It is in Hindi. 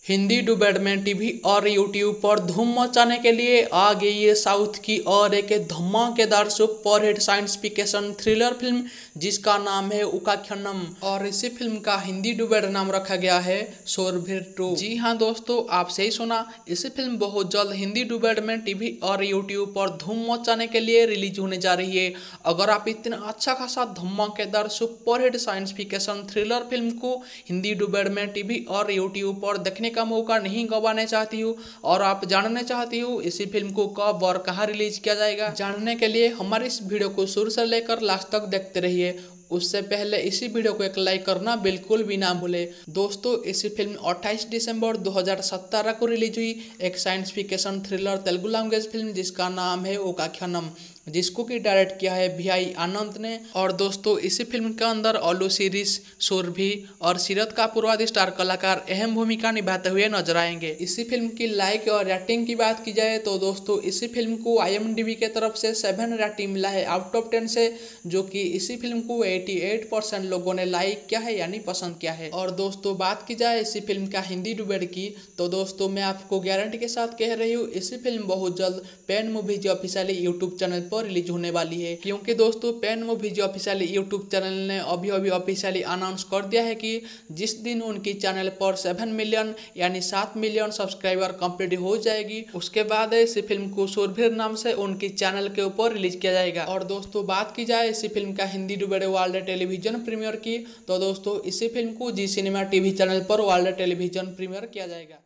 हिंदी डुबेड में टीवी और यूट्यूब पर धूम मचाने के लिए आ गई है साउथ की और एक धमाकेदार superhit science fiction thriller film जिसका नाम है उकाख्यानम। और इसी फिल्म का हिंदी डुबेड नाम रखा गया है शूरवीर 2। जी हाँ दोस्तों, आप सही सुना, इसी फिल्म बहुत जल्द हिंदी डुबेड में टीवी और यूट्यूब पर धूम मचाने के लिए रिलीज होने जा रही है। अगर आप इतना अच्छा खासा धमाकेदार superhit science fiction thriller film को हिंदी डुबेड में टीवी और यूट्यूब पर देखने का मौका नहीं गंवाना चाहती हूँ और आप जानना चाहती हूँ इसी फिल्म को कब और कहाँ रिलीज किया जाएगा, जानने के लिए हमारे इस वीडियो को शुरू से लेकर लास्ट तक देखते रहिए। उससे पहले इसी वीडियो को एक लाइक करना बिल्कुल भी ना भूले। दोस्तों, इसी फिल्म 28 दिसंबर 2017 को रिलीज हुई एक science fiction thriller Telugu language film जिसका नाम है उकाख्यानम, जिसको कि डायरेक्ट किया है VI आनंद ने। और दोस्तों, इसी फिल्म के अंदर अल्लू शिरीष, सुरभि और सीरत कपूर आदि स्टार कलाकार अहम भूमिका निभाते हुए नजर आएंगे। इसी फिल्म की लाइक और रेटिंग की बात की जाए तो दोस्तों, इसी फिल्म को IMDb के तरफ से 7 रेटिंग मिला है आउट ऑफ 10 से, जो कि इसी फिल्म को 88% लोगों ने लाइक किया है यानी पसंद किया है। और दोस्तों, बात की जाए इसी फिल्म का हिंदी डुबेड की तो दोस्तों, मैं आपको गारंटी के साथ कह रही हूँ इसी फिल्म बहुत जल्द Pan Movies officially YouTube channel release होने वाली है। क्योंकि दोस्तों, Pan Movies officially YouTube channel ने अभी ऑफिशियली अनाउंस कर दिया है कि जिस दिन उनकी चैनल पर 7 मिलियन यानी 7 मिलियन सब्सक्राइबर कंप्लीट हो जाएगी, उसके बाद इसी फिल्म को शूरवीर नाम से उनकी चैनल के ऊपर रिलीज किया जाएगा। और दोस्तों, बात की जाए इसी फिल्म का Hindi dubbed world television premiere की तो दोस्तों, इसी फिल्म को जी सिनेमा TV चैनल पर वर्ल्ड टेलीविजन प्रीमियर किया जाएगा।